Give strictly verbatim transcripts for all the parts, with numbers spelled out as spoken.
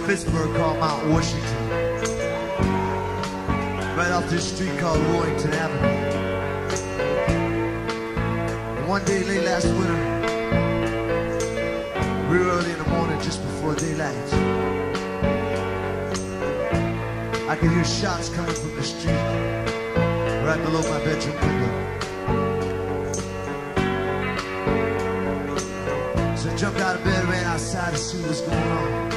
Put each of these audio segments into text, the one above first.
Pittsburgh called Mount Washington, right off this street called Warrington Avenue. And one day late last winter, real early in the morning, just before daylight, I could hear shots coming from the street right below my bedroom window. So I jumped out of bed, ran outside to see what was going on.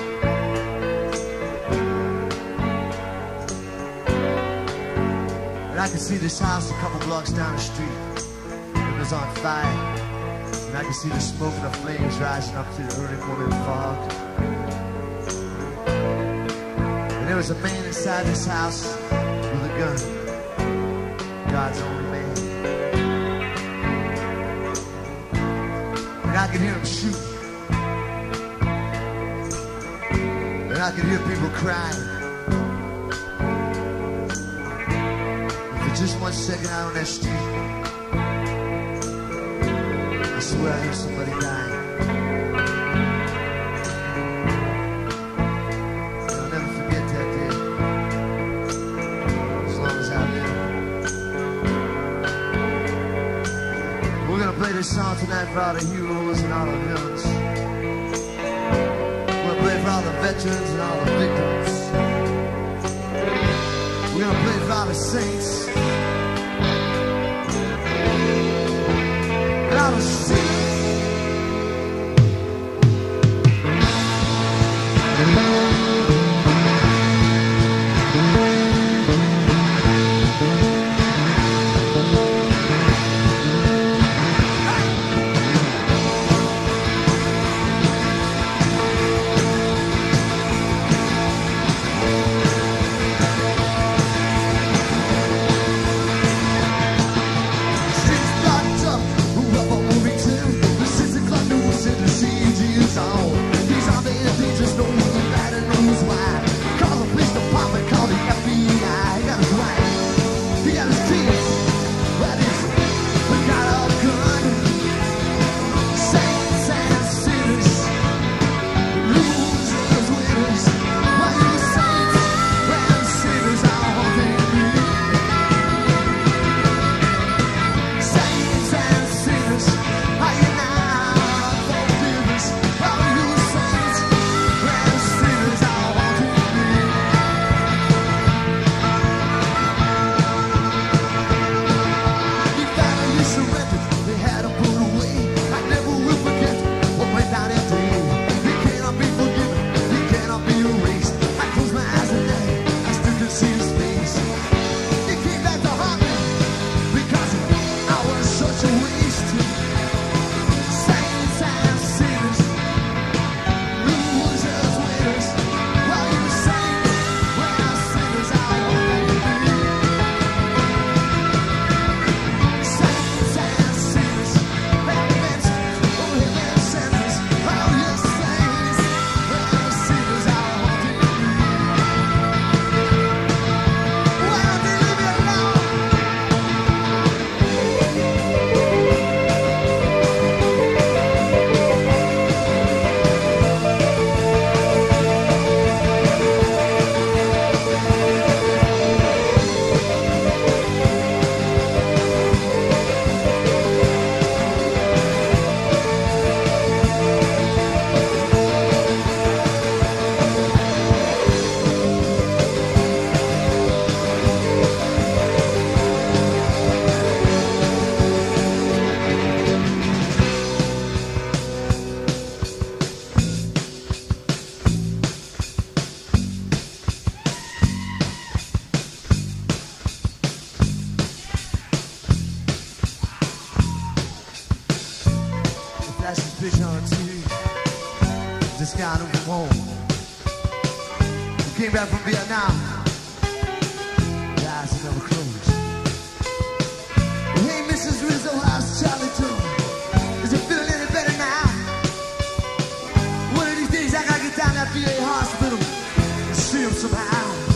And I could see this house a couple blocks down the street. It was on fire. And I could see the smoke and the flames rising up through the early morning fog. And there was a man inside this house with a gun. God's only man. And I could hear him shooting. And I could hear people crying. Just one second out on that street, I swear I heard somebody dying. And I'll never forget that day, as long as I live. We're gonna play this song tonight for all the heroes and all the villains. We're gonna play for all the veterans and all the victims. We're gonna play for all the saints. And I was sick. Vision on T V. This guy who from home. He came back from Vietnam. The eyes never closed. Hey, Missus Rizzo, how's Charlie too? Is it feeling any better now? One of these days I gotta get down to that V A hospital and see him somehow.